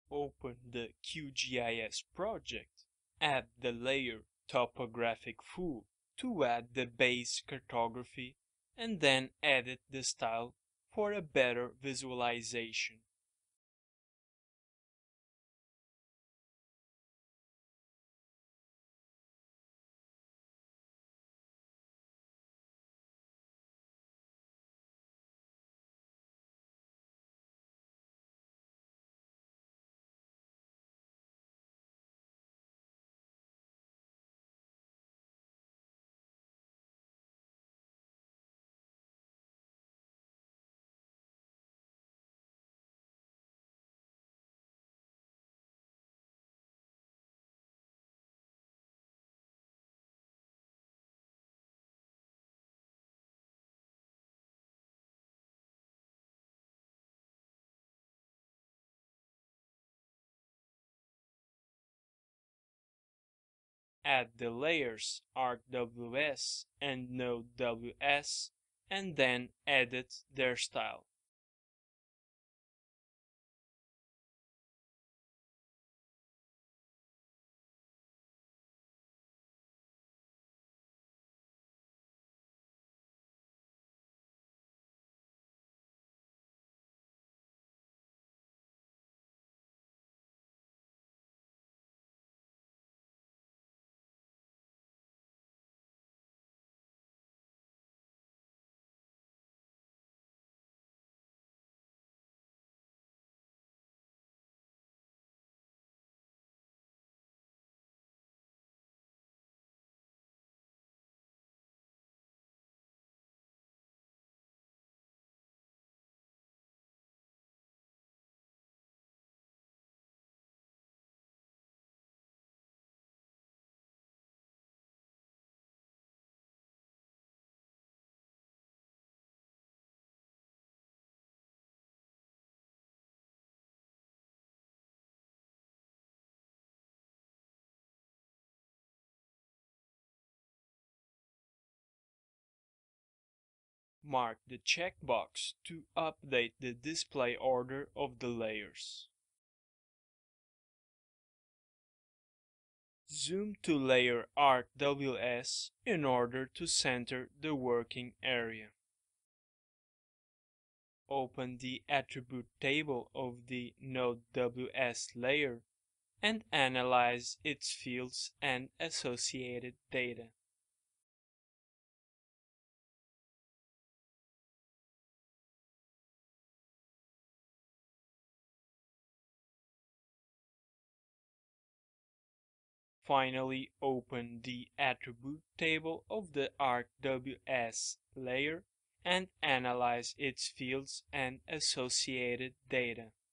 Open the QGIS project. Add the layer Topographic Full to add the base cartography and then edit the style for a better visualization. Add the layers ArcWS and NodeWS and then edit their style. Mark the checkbox to update the display order of the layers. Zoom to layer ArcWS in order to center the working area. Open the attribute table of the NodeWS layer and analyze its fields and associated data. Finally, open the attribute table of the ArcWS layer and analyze its fields and associated data.